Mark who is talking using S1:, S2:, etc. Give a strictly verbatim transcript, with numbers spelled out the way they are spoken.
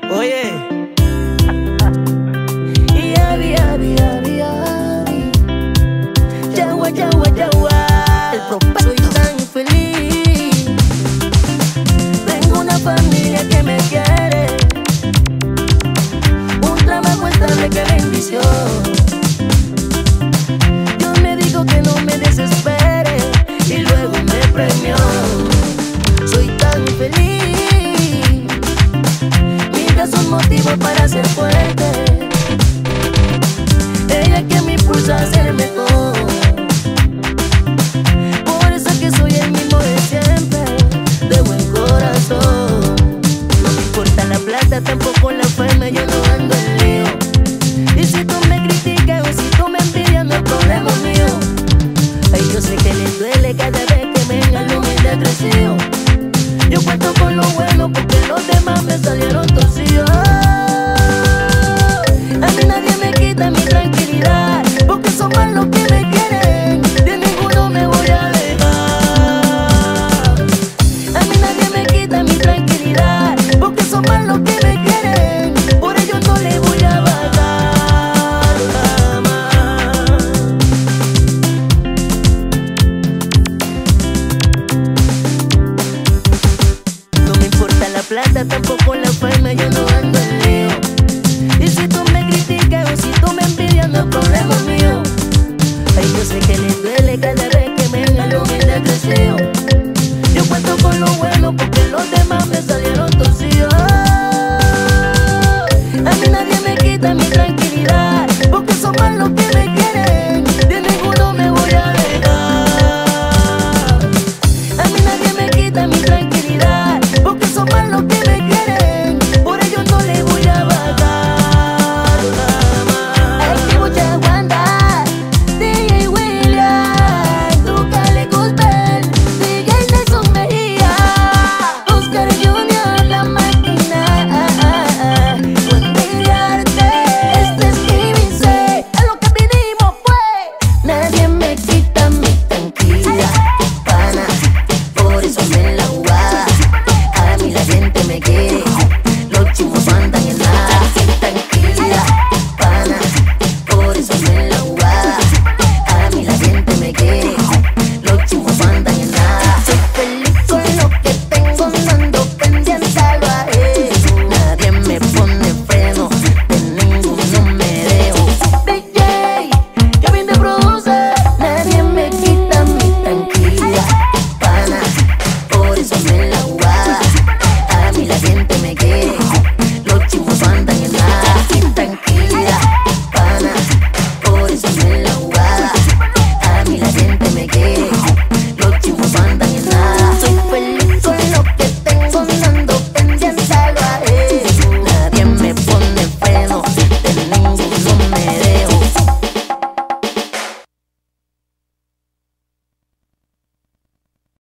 S1: Oye.
S2: Yabi, yabi, yabi, yabi. Yawa, yawa, yawa.
S1: El prospecto.
S2: Soy tan feliz. Tengo una familia que me quiere, un trabajo estable, que bendición. Dios me dijo que no me desespere y luego me premió. Soy tan feliz. Mi vida es un motivo para ser fuerte. Ella que me impulsa a ser mejor. Por eso que soy el mismo de siempre, de buen corazón. No me importa la plata, tampoco la fama, yo no ando en lío. Y si tú me criticas o si tú me envidias, no es problema mío. Ay, yo sé que les duele cada vez que me vengan lo humilde crecido. Yo cuento con lo bueno porque los demás me salieron torcidos. A mí nadie me quita mi tranquilidad, porque son más los que me quieren, de ninguno me voy a dejar. A mí nadie me quita mi tranquilidad, porque son más los que me quieren, por ello no le voy a bajar jamás. No me importa la plata, tampoco la fama, yo no ando